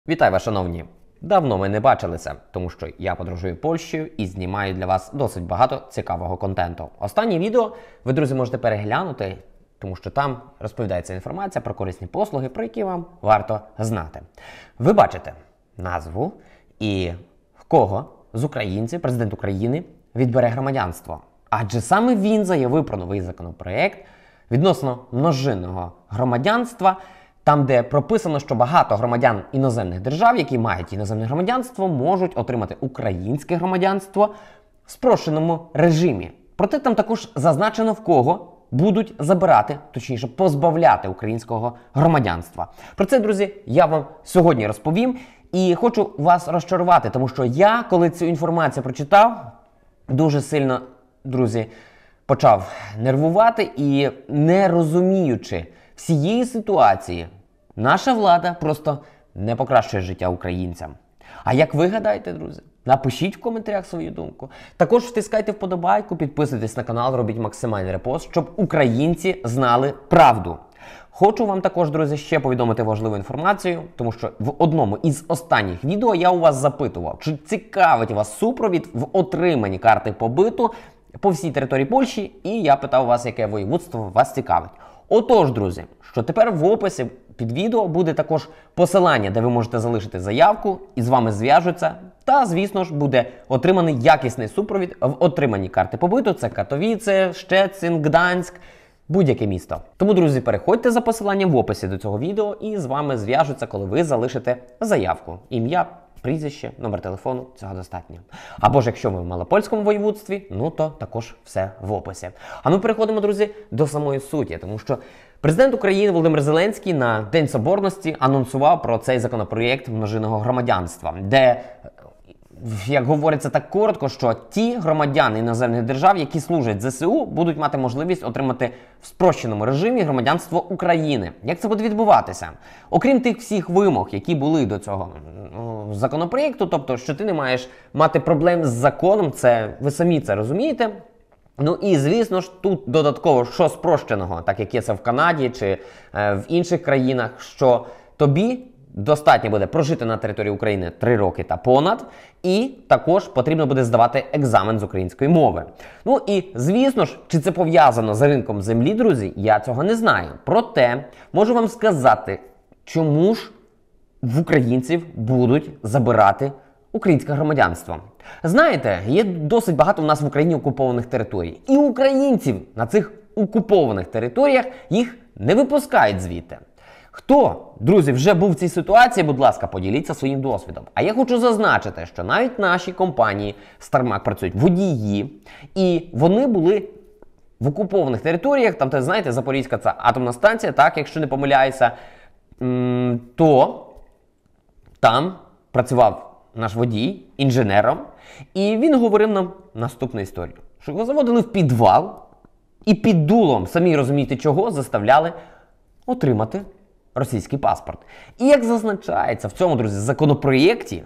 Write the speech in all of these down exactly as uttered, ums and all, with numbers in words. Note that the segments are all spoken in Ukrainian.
Вітаю вас, шановні! Давно ми не бачилися, тому що я подорожую Польщею і знімаю для вас досить багато цікавого контенту. Останнє відео ви, друзі, можете переглянути, тому що там розповідається інформація про корисні послуги, про які вам варто знати. Ви бачите назву і кого з українців президент України відбере громадянство. Адже саме він заявив про новий законопроєкт відносно множинного громадянства, там, де прописано, що багато громадян іноземних держав, які мають іноземне громадянство, можуть отримати українське громадянство в спрощеному режимі. Проте там також зазначено, в кого будуть забирати, точніше позбавляти українського громадянства. Про це, друзі, я вам сьогодні розповім і хочу вас розчарувати, тому що я, коли цю інформацію прочитав, дуже сильно, друзі, почав нервувати і, не розуміючи всієї ситуації, наша влада просто не покращує життя українцям. А як ви гадаєте, друзі? Напишіть в коментарях свою думку. Також втискайте вподобайку, підписуйтесь на канал, робіть максимальний репост, щоб українці знали правду. Хочу вам також, друзі, ще повідомити важливу інформацію, тому що в одному із останніх відео я у вас запитував, чи цікавить вас супровід в отриманні карти побиту по всій території Польщі, і я питав вас, яке воєводство вас цікавить. Отож, друзі, що тепер в описі під відео буде також посилання, де ви можете залишити заявку і з вами зв'яжуться. Та, звісно ж, буде отриманий якісний супровід в отриманні карти побиту. Це Катовіце, Щецин, Гданськ, будь-яке місто. Тому, друзі, переходьте за посиланням в описі до цього відео і з вами зв'яжуться, коли ви залишите заявку. Ім'я, прізвище, номер телефону, цього достатньо. Або ж якщо ви в Малопольському воєводстві, ну то також все в описі. А ми переходимо, друзі, до самої суті, тому що президент України Володимир Зеленський на День Соборності анонсував про цей законопроєкт множинного громадянства, де, як говориться так коротко, що ті громадяни іноземних держав, які служать зе се у, будуть мати можливість отримати в спрощеному режимі громадянство України. Як це буде відбуватися? Окрім тих всіх вимог, які були до цього законопроєкту, тобто, що ти не маєш мати проблем з законом, це ви самі це розумієте. Ну і, звісно ж, тут додатково, що спрощеного, так як є це в Канаді чи е, в інших країнах, що тобі достатньо буде прожити на території України три роки та понад, і також потрібно буде здавати екзамен з української мови. Ну і, звісно ж, чи це пов'язано з ринком землі, друзі, я цього не знаю. Проте, можу вам сказати, чому ж в українців будуть забирати українське громадянство. Знаєте, є досить багато в нас в Україні окупованих територій. І українців на цих окупованих територіях їх не випускають звідти. Хто, друзі, вже був в цій ситуації, будь ласка, поділіться своїм досвідом. А я хочу зазначити, що навіть наші компанії Стармак працюють водії, і вони були в окупованих територіях, там, те, знаєте, Запорізька це атомна станція, так, якщо не помиляюся, то там працював наш водій інженером, і він говорив нам наступну історію, що його заводили в підвал і під дулом, самі розумієте чого, заставляли отримати російський паспорт. І як зазначається в цьому, друзі, законопроєкті,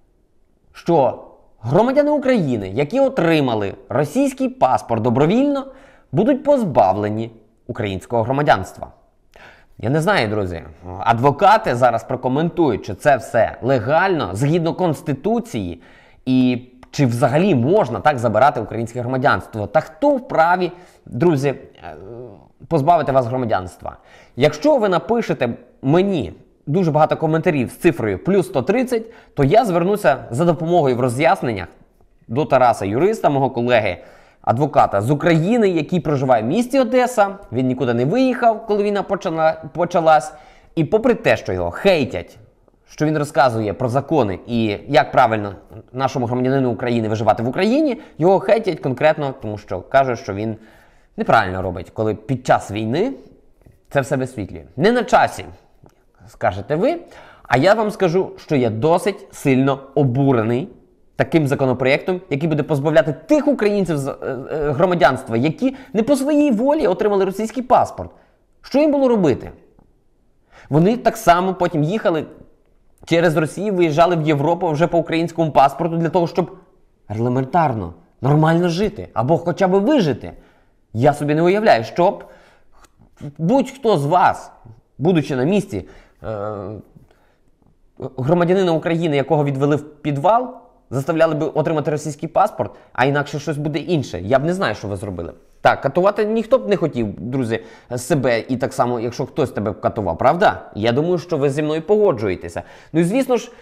що громадяни України, які отримали російський паспорт добровільно, будуть позбавлені українського громадянства. Я не знаю, друзі, адвокати зараз прокоментують, чи це все легально, згідно Конституції, і чи взагалі можна так забирати українське громадянство. Та хто вправі, друзі, позбавити вас громадянства? Якщо ви напишете мені дуже багато коментарів з цифрою плюс сто тридцять, то я звернуся за допомогою в роз'ясненнях до Тараса Юриста, мого колеги, адвоката з України, який проживає в місті Одеса. Він нікуди не виїхав, коли війна почала, почалась. І попри те, що його хейтять, що він розказує про закони і як правильно нашому громадянину України виживати в Україні, його хейтять конкретно, тому що кажуть, що він неправильно робить, коли під час війни це все висвітлює. Не на часі, скажете ви, а я вам скажу, що я досить сильно обурений таким законопроєктом, який буде позбавляти тих українців з громадянства, які не по своїй волі отримали російський паспорт. Що їм було робити? Вони так само потім їхали через Росію, виїжджали в Європу вже по українському паспорту для того, щоб елементарно, нормально жити, або хоча б вижити. Я собі не уявляю, щоб будь-хто з вас, будучи на місці е громадянина України, якого відвели в підвал, заставляли б отримати російський паспорт, а інакше щось буде інше. Я б не знаю, що ви зробили. Так, катувати ніхто б не хотів, друзі, себе, і так само, якщо хтось тебе б катував, правда? Я думаю, що ви зі мною погоджуєтеся. Ну і звісно ж,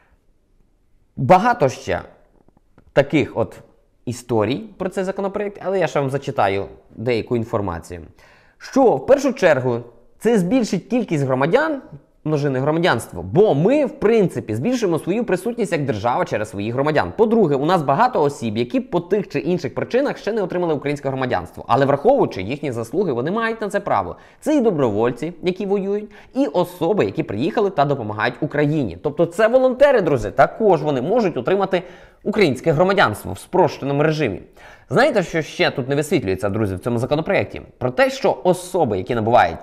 багато ще таких от історій про цей законопроект, але я ще вам зачитаю деяку інформацію. Що, в першу чергу, це збільшить кількість громадян, множинне громадянство, бо ми, в принципі, збільшуємо свою присутність як держава через своїх громадян. По-друге, у нас багато осіб, які по тих чи інших причинах ще не отримали українське громадянство. Але враховуючи їхні заслуги, вони мають на це право. Це і добровольці, які воюють, і особи, які приїхали та допомагають Україні. Тобто це волонтери, друзі, також вони можуть отримати українське громадянство в спрощеному режимі. Знаєте, що ще тут не висвітлюється, друзі, в цьому законопроекті? Про те, що особи, які набувають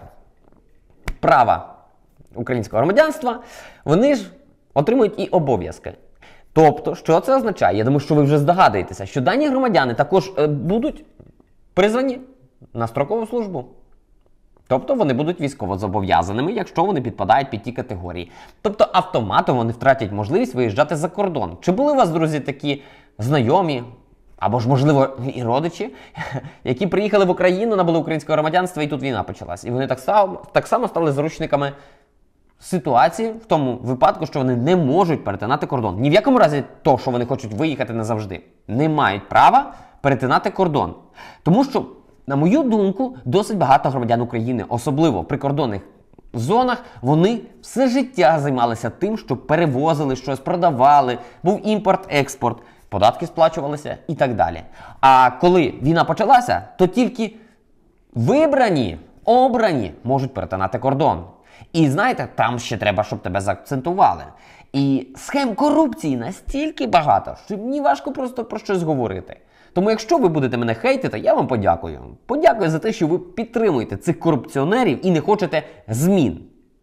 права українського громадянства, вони ж отримують і обов'язки. Тобто, що це означає? Я думаю, що ви вже здогадуєтеся, що дані громадяни також е, будуть призвані на строкову службу. Тобто вони будуть військовозобов'язаними, якщо вони підпадають під ті категорії. Тобто автоматом вони втратять можливість виїжджати за кордон. Чи були у вас, друзі, такі знайомі, або ж, можливо, і родичі, які приїхали в Україну, набули українського громадянства, і тут війна почалась. І вони так само, так само стали заручниками ситуації в тому випадку, що вони не можуть перетинати кордон. Ні в якому разі то, що вони хочуть виїхати назавжди, не мають права перетинати кордон. Тому що, на мою думку, досить багато громадян України, особливо в прикордонних зонах, вони все життя займалися тим, що перевозили щось, продавали, був імпорт-експорт, податки сплачувалися і так далі. А коли війна почалася, то тільки вибрані, обрані можуть перетинати кордон. І знаєте, там ще треба, щоб тебе заакцентували. І схем корупції настільки багато, що мені важко просто про щось говорити. Тому якщо ви будете мене хейтити, я вам подякую. Подякую за те, що ви підтримуєте цих корупціонерів і не хочете змін.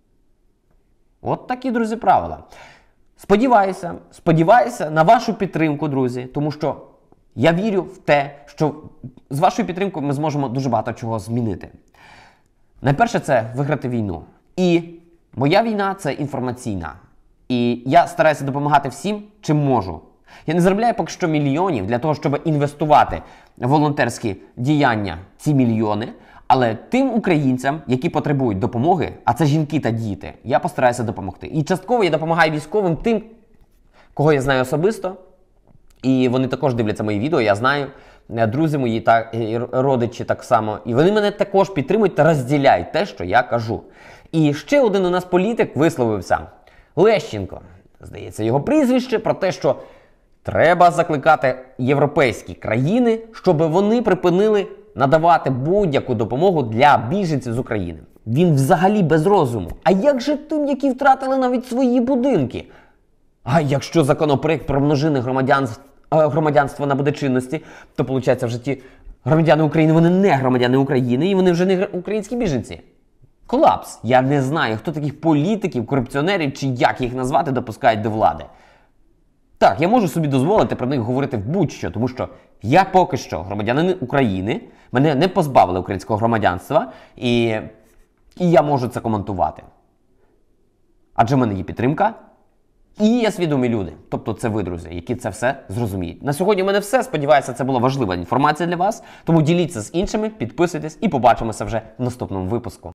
От такі, друзі, правила. Сподіваюся, сподіваюся на вашу підтримку, друзі, тому що я вірю в те, що з вашою підтримкою ми зможемо дуже багато чого змінити. Найперше, це виграти війну. І моя війна – це інформаційна. І я стараюся допомагати всім, чим можу. Я не заробляю поки що мільйонів для того, щоб інвестувати в волонтерські діяння ці мільйони, але тим українцям, які потребують допомоги, а це жінки та діти, я постараюся допомогти. І частково я допомагаю військовим тим, кого я знаю особисто, і вони також дивляться мої відео, я знаю, друзі мої та і родичі так само, і вони мене також підтримують та розділяють те, що я кажу. І ще один у нас політик висловився, Лещенко, здається, його прізвище, про те, що треба закликати європейські країни, щоб вони припинили надавати будь-яку допомогу для біженців з України. Він взагалі без розуму. А як же тим, які втратили навіть свої будинки? А якщо законопроект про множинне громадянство, громадянство набуде чинності, то, виходить, вже ті громадяни України, вони не громадяни України, і вони вже не українські біженці. Колапс. Я не знаю, хто таких політиків, корупціонерів, чи як їх назвати, допускають до влади. Так, я можу собі дозволити про них говорити в будь-що, тому що я поки що громадянин України, мене не позбавили українського громадянства, і, і я можу це коментувати. Адже в мене є підтримка, і є свідомі люди. Тобто це ви, друзі, які це все зрозуміють. На сьогодні в мене все. Сподіваюся, це була важлива інформація для вас. Тому діліться з іншими, підписуйтесь і побачимося вже в наступному випуску.